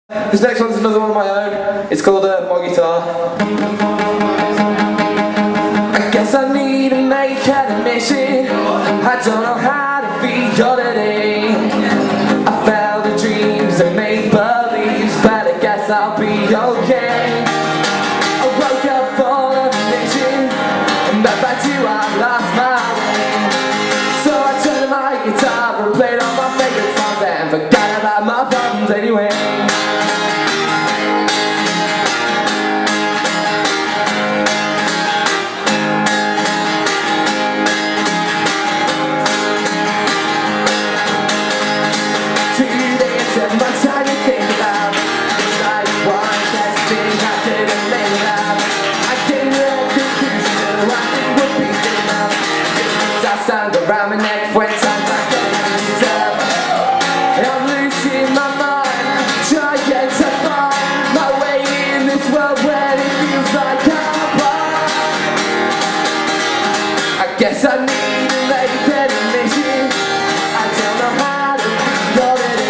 This next one's another one of my own. It's called My Guitar. I guess I need to make an admission. I don't know how to be today. I fell to dreams and made believes, but I guess I'll be okay. I woke up full of vision, and back to I lost my way. So I turned to my guitar and played all my favorite songs and forgot about my problems anyway. My time to think about it's like one last thing I couldn't live out. I came to a conclusion that I think would be enough. I sung around my neck when times like that up. I'm losing my mind, trying to find my way in this world where it feels like I'm apart. I guess I need to make that admission. I don't know how to be already.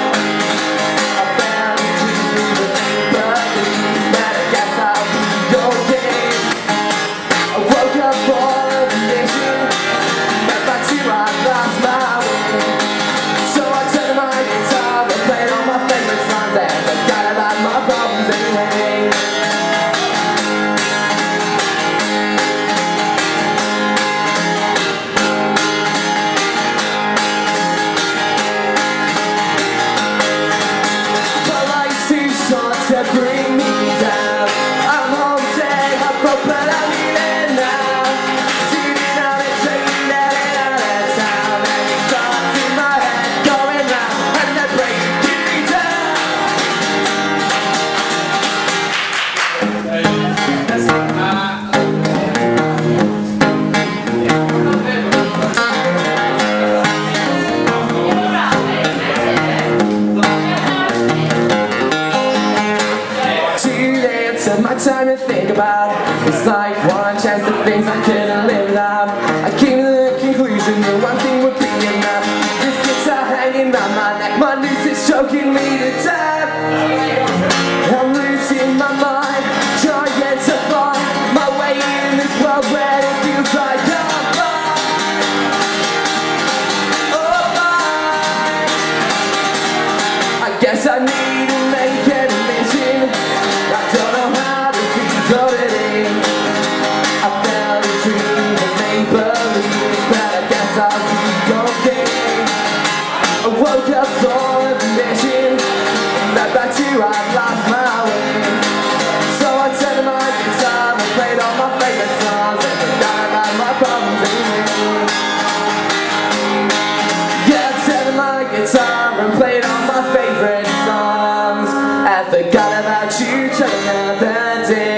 To bring me down, I'm home dead, I broke but I'm leaving now. Sitting on a train heading out of town, and your thoughts in my head going round, and they're breaking me down. My time to think about it's like one chance of things I couldn't live without. I came to the conclusion that one thing would be enough. This guitar hanging round my neck, my noose is choking me to death. I'm losing my mind, trying to find my way in this world where it feels like I'm lost. Oh, I guess I need to make an admission. I don't know how to be today. I fell a dream and made believe, but I guess I'll be okay. I woke up full of vision, and back to I've lost my way. So I turned to my guitar and played all my favorite songs and forgot about my problems anyway. Yeah, I turned to my guitar and played all my favorite songs and forgot about you till another day.